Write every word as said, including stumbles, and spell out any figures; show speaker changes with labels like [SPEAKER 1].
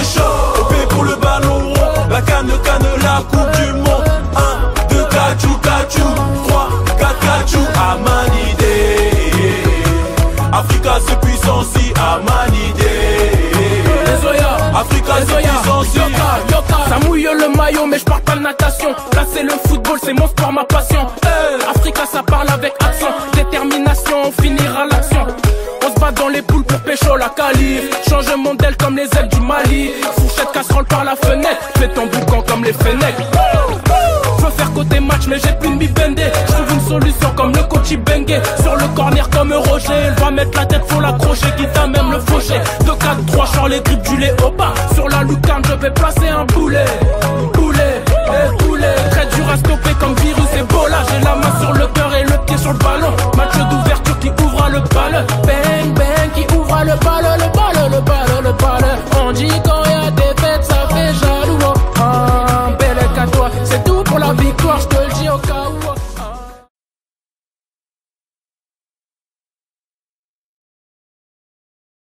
[SPEAKER 1] chaud. O P pour le ballon rond, la canne, canne, la coupe du monde. Un, deux, cachou, cachou, trois, quatre, cachou, Amanide. Africa c'est puissant si Amanide. Africa c'est puissant si.
[SPEAKER 2] Ça mouille le maillot mais je parle pas de natation. Là c'est le football, c'est mon sport, ma passion. Hey. Africa ça parle avec accent, détermination, on finira l'action. On se bat dans les poules pour pécho la calife. Change mon modèle comme les ailes du Mali. Fourchette casserole par la fenêtre, fais ton boucan comme les fenêtres. Je veux faire côté match mais j'ai plus de mi-bendé. Je trouve une solution comme le coach Bengue. Sur le corner comme Roger, elle va mettre la tête, faut l'accrocher, quitte à même le faucher. deux quatre trois, chant les dribbles du léopard. Sur la lucarne je vais placer un boulet. Boulet, eh boulet. Très dur à stopper comme virus Ebola. J'ai la main sur le cœur et le pied sur le ballon. Match d'ouverture qui ouvre le ballon. Bang bang qui ouvre le ballon, le ballon, le ballon, le ballon. On dit quand y a des fêtes ça fait jaloux. Ah, belle qu'à toi, c'est tout pour la victoire, je te le dis au cas où.